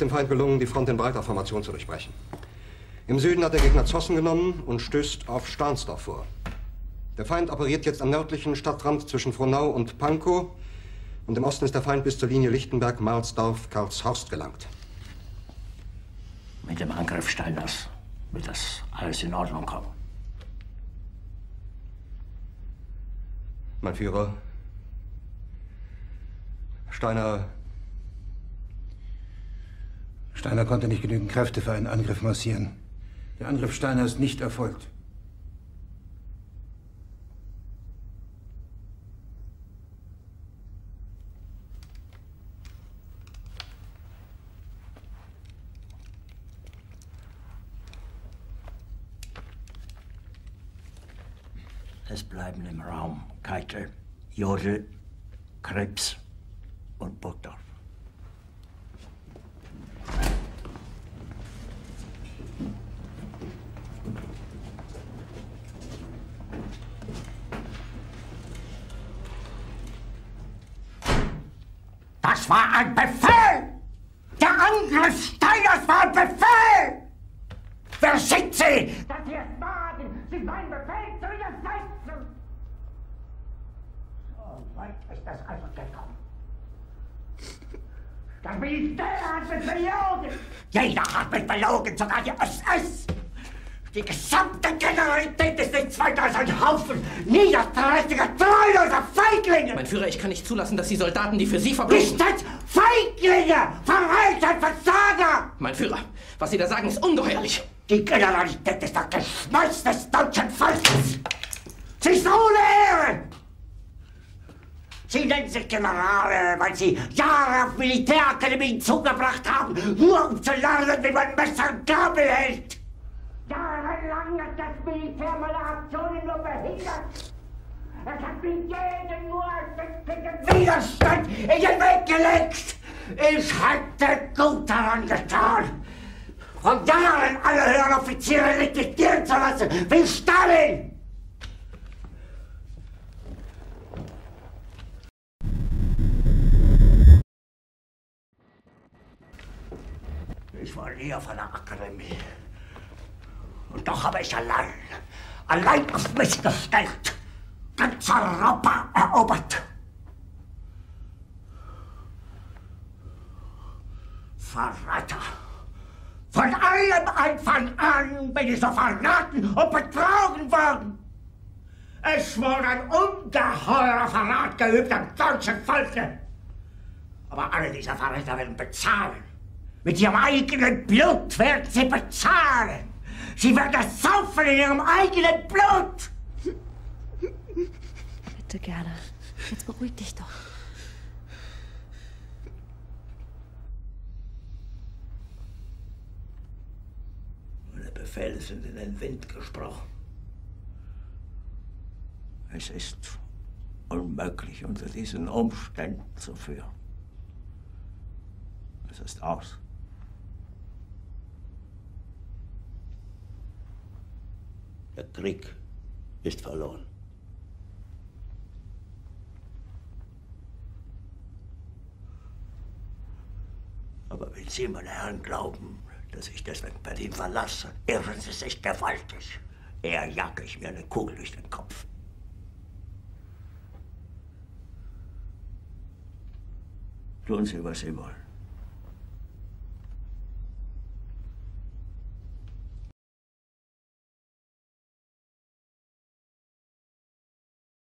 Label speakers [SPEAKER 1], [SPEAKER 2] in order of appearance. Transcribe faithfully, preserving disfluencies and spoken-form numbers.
[SPEAKER 1] dem Feind gelungen, die Front in breiter Formation zu durchbrechen. Im Süden hat der Gegner Zossen genommen und stößt auf Stahnsdorf vor. Der Feind operiert jetzt am nördlichen Stadtrand zwischen Frohnau und Pankow. Und im Osten ist der Feind bis zur Linie Lichtenberg-Marsdorf-Karlshorst gelangt.
[SPEAKER 2] Mit dem Angriff Steiners wird das alles in Ordnung kommen.
[SPEAKER 1] Mein Führer, Steiner...
[SPEAKER 3] Steiner konnte nicht genügend Kräfte für einen Angriff massieren. Der Angriff Steiner ist nicht erfolgt.
[SPEAKER 2] Es bleiben im Raum Keitel, Jodl, Krebs und Burgdorf.
[SPEAKER 4] Das war ein Befehl! Der Angriff Steiners war ein Befehl! Wer sind Sie, dass Sie es wagen, sich meinen Befehl zu widersetzen? So weit ist das also gekommen. Das Militär hat mich belogen! Jeder hat mich belogen, sogar die S S! Die gesamte Generalität ist nichts weiter als ein Haufen niederträchtiger, treuloser Feiglinge!
[SPEAKER 5] Mein Führer, ich kann nicht zulassen, dass die Soldaten, die für Sie verbringen...
[SPEAKER 4] Nicht als Feiglinge! Verreiter, Versager!
[SPEAKER 5] Mein Führer, was Sie da sagen, ist ungeheuerlich!
[SPEAKER 4] Die Generalität ist das Geschmeiß des deutschen Volkes! Sie ist ohne Ehre! Sie nennen sich Generale, weil Sie Jahre auf Militärakademien zugebracht haben, nur um zu lernen, wie man Messer und Gabel hält! Jahrelang hat das Militär meine Aktionen nur behindert. Es hat mir jeden nur ersichtlichen Widerstand in den Weg gelegt. Ich hätte gut daran getan, von Jahren alle höheren Offiziere liquidieren zu lassen, wie Stalin. Ich war nie auf einer Akademie. Und doch habe ich allein, allein auf mich gestellt, ganz Europa erobert. Verräter! Von allem Anfang an bin ich so verraten und betrogen worden. Es wurde ein ungeheurer Verrat geübt am deutschen Volke. Aber alle diese Verräter werden bezahlen. Mit ihrem eigenen Blut werden sie bezahlen. Sie werden es saufen in ihrem eigenen Blut!
[SPEAKER 6] Bitte gerne. Jetzt beruhig dich doch.
[SPEAKER 2] Meine Befehle sind in den Wind gesprochen. Es ist unmöglich, unter diesen Umständen zu führen. Es ist aus. Der Krieg ist verloren. Aber wenn Sie, meine Herren, glauben, dass ich deswegen Berlin verlasse, irren Sie sich gewaltig. Eher jage ich mir eine Kugel durch den Kopf. Tun Sie, was Sie wollen.